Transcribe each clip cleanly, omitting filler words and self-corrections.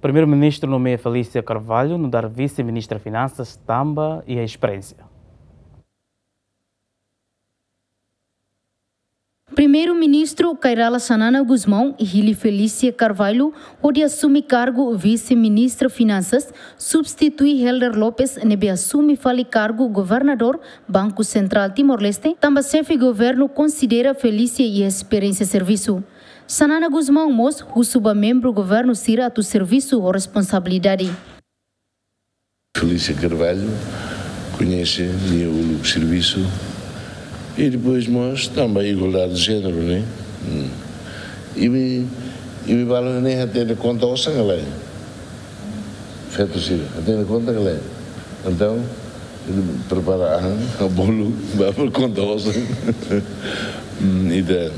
Primeiro-Ministro nomeia Felícia Carvalho no dar vice-ministra Finanças, Tamba e a experiência. Primeiro-ministro Kairala Sanana Guzmão e Hili Felícia Carvalho onde assume cargo vice-ministra Finanças, substitui Helder Lopes nebe assume fali cargo governador Banco Central Timor-Leste, também chefe governo considera Felícia e experiência serviço. Sanana Guzmão mos suba membro governo sira atu serviço ou responsabilidade. Felícia Carvalho conhece o serviço e depois nós também igualdade de género, né? E me falam nem até na conta ao sangue, feito assim, até na conta que é. Então preparar o bolo para conta ao sangue. E da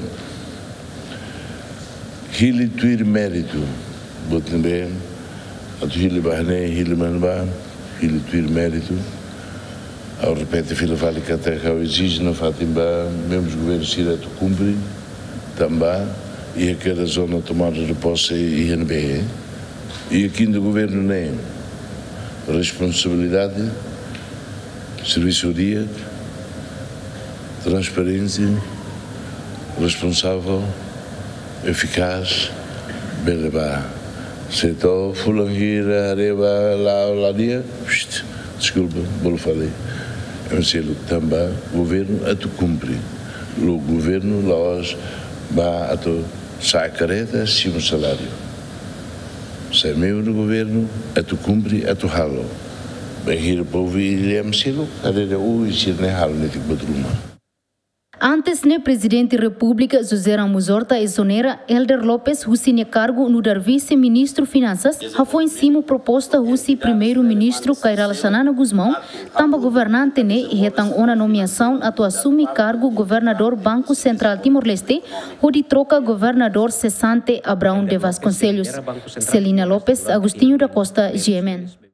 Hili tuir mérito, botem bem, a tu Hili bahne, Hili manba, Hili tuir mérito. Ao repente fila vale que até que exige na Fatimba, mesmo governo Sira tu cumpre, também, e aquela zona tomada de posse e INB. E aqui no governo nem responsabilidade, serviço dia, transparência, responsável, eficaz, bem levar. Se estou fulangira, areba, lá dia, desculpa, vou falar. É um selo também, o governo a tu cumpre. O governo lá vai a tu sacareta sim um salário. Se é membro do governo, a tu cumpre, a tu halo. Bem, here povo ele é um selo, a rede o e se não halo nem tipo druma. Antes, ne presidente da República, José Ramos Horta exonera Helder Lopes, Hussein cargo no dar vice-ministro Finanças, foi em cima proposta Hussein primeiro-ministro Kairala Sanana Guzmão, também governante ne e retang ona nomeação a tu assume cargo governador Banco Central Timor-Leste, onde troca governador cessante Abraão de Vasconcelos. Celina Lopes, Agostinho da Costa, GMN.